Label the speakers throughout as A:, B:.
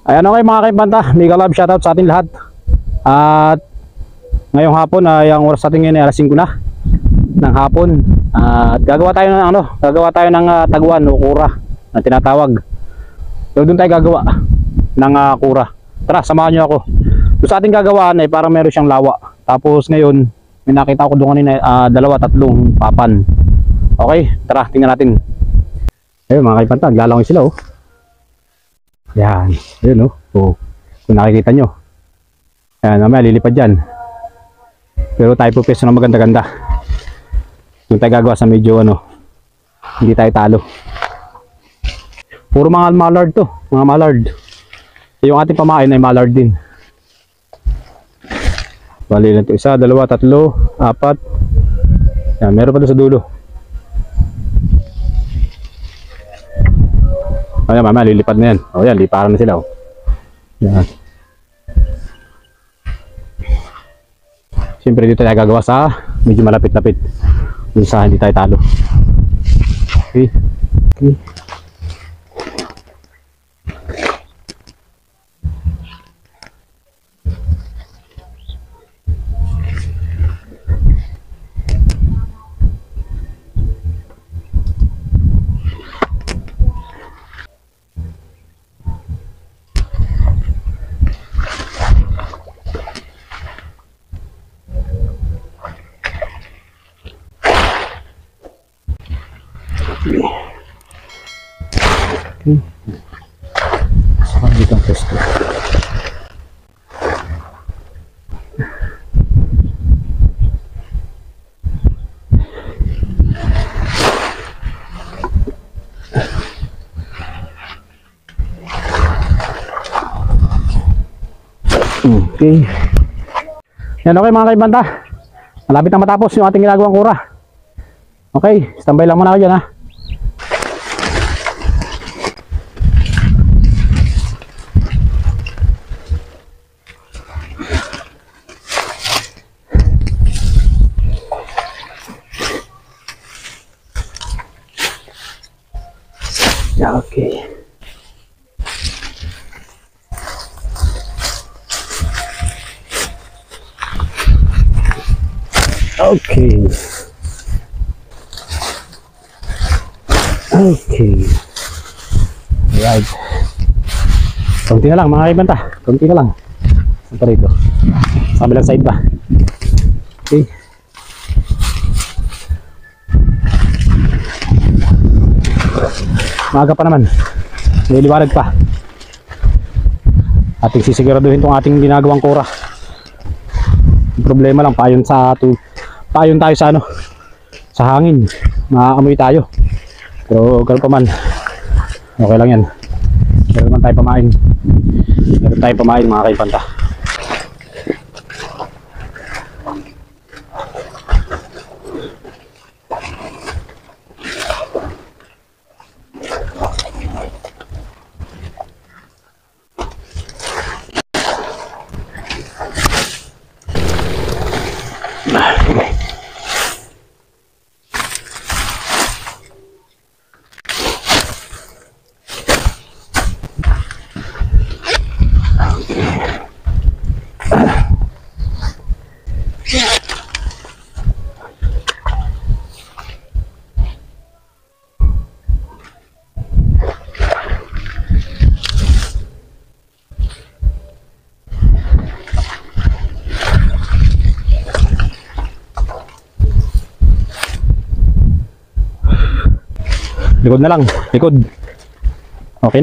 A: Ayan, okay mga kaimbanta, mega love shoutout sa ating lahat. At ngayong hapon ay ang oras natin ngayon ay alas 5 na ng hapon. At gagawa tayo ng taguan o kura na tinatawag. So doon tayo gagawa ng kura. Tara, samahan nyo ako. So sa ating gagawaan ay parang meron siyang lawa. Tapos ngayon may nakita ko doon kanina 2-3 papan. Okay, tara tingnan natin. Ayun mga kaimbanta, naglalangoy sila oh. Yan, yun oh. Oh, kung nakikita nyo. Yan, mamaya lilipad dyan. Pero tayo po peso na maganda-ganda. Yung tayo gagawa sa medyo hindi tayo talo. Puro mga mallard to, mga mallard. Yung ating pamain ay mallard din. Bali lang ito, 1, 2, 3, 4. Yan, meron pa doon sa dulo. Ayan, mamaya lilipad na yan. O yan, liparan na sila. Yan. Siyempre dito tayo gagawa sa medyo malapit-lapit. Dun sa hindi tayo talo. Okay. Okay. Okay. Saan dito ang pwesto? Okay. Yan, okay mga kaibanta. Malapit na matapos yung ating ginagawang kura. Okay, standby lang muna ako dyan ha. Okay. Okay. Okay. Right. Konti na lang mga kaibanta. Konti na lang. Saan pa rito? Sa kabilang side pa. Okay. Maaga pa naman. Niliwanag pa. Ating sisiguraduhin itong ating ginagawang kura. Yung problema lang, payon tayo sa sa hangin. Maaamoy tayo. Pero gano'n pa man, okay lang yan. Meron naman tayo pamain. Meron tayo pamain mga kaibanta. Likod na lang, likod. Okay na.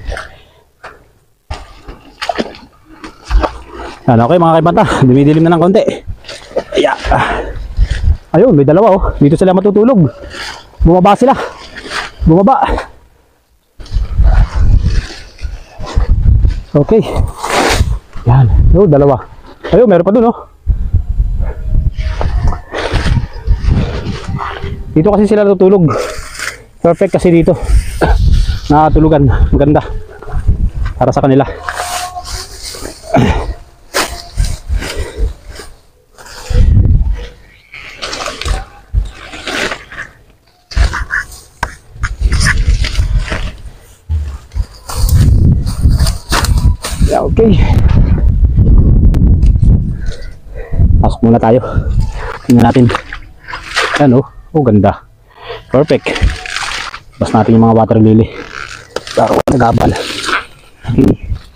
A: Yan, okay mga kaibanta, dumidilim na ng konti. Ayan. Ayun, may dalawa oh. Dito sila matutulog. Bumaba sila. Bumaba. Okay. Yan, oh, dalawa. Ayun, meron pa dun oh. Dito kasi sila natutulog. Perfect kasi dito. Nakatulugan. Maganda. Para sa kanila. Okay. Pasok muna tayo. Tingnan natin. Yan oh. Oh, ganda. Perfect. Bas natin yung mga water lily. Laro nagabal. Okay.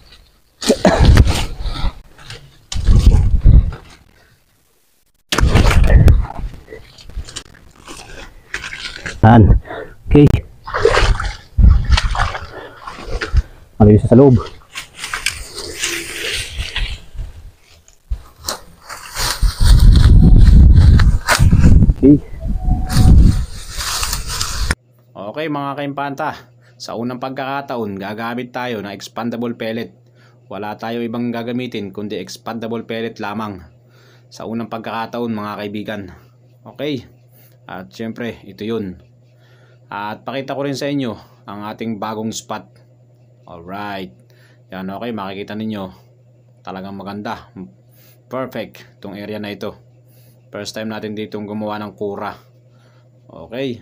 A: Yan. Okay. Malinis sa loob. Okay. Okay mga kaimpanta, sa unang pagkakataon gagamit tayo ng expandable pellet. Wala tayo ibang gagamitin kundi expandable pellet lamang sa unang pagkakataon mga kaibigan. Okay, at syempre ito yun. At pakita ko rin sa inyo ang ating bagong spot. Alright, yan okay, makikita ninyo talagang maganda. Perfect itong area na ito. First time natin ditong gumawa ng kura. Okay.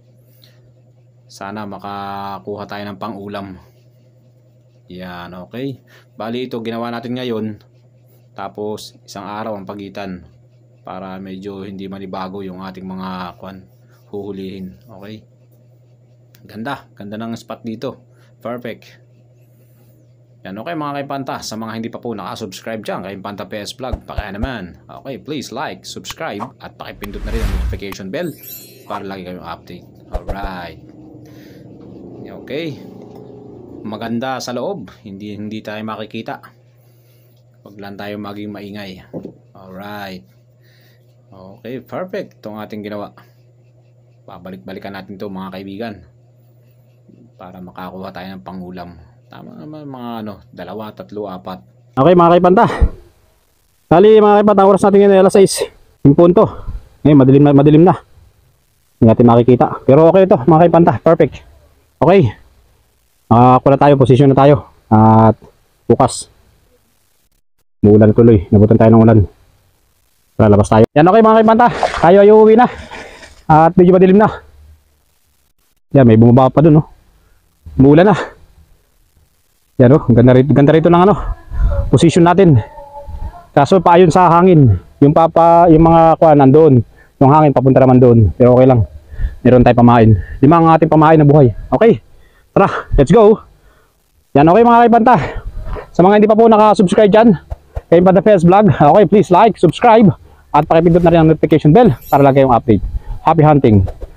A: Sana makakuha tayo ng pang-ulam. Yan, okay. Bali ito ginawa natin ngayon. Tapos isang araw ang pagitan para medyo hindi manibago yung ating mga huhulihin. Okay. Ganda, ganda ng spot dito. Perfect. Yan, okay mga kaimpanta, sa mga hindi pa po nakasubscribe dyan kay Impanta PS Vlog, pakaya naman. Okay, please like, subscribe at pakipindot na rin ang notification bell para lagi kayong update. Alright. Okay. Maganda sa loob, hindi tayo makikita. Huwag lang tayo maging maingay. Alright. Okay, perfect itong ating ginawa. Babalik-balikan natin ito mga kaibigan para makakuha tayo ng pangulam. Tama naman mga 2, 3, 4. Okay mga kaipanta. Kali mga kaipanta, oras natin ngayon ay alas 6. Yung punto. Ngayon madilim na. Hindi natin makikita. Pero okay ito mga kaipanta. Perfect. Okay. Kuha na tayo. Posisyon na tayo. At bukas. Muulan tuloy. Nabutan tayo ng ulan. Tara, labas tayo. Yan okay mga kaipanta. Tayo ay uuwi na. At medyo madilim na. Yan, may bumaba pa dun. Muulan na. Yan o, ganda rito ng position natin. Kaso paayon sa hangin. Yung mga nandoon. Yung hangin papunta naman doon. Pero okay lang. Meron tayong pamain. 5 ang ating pamain na buhay. Okay. Tara, let's go. Yan okay mga kaibanta. Sa mga hindi pa po nakasubscribe dyan, kay Impanta PS Vlog, okay, please like, subscribe, at pakipindot na rin ang notification bell para lang kayong update. Happy hunting.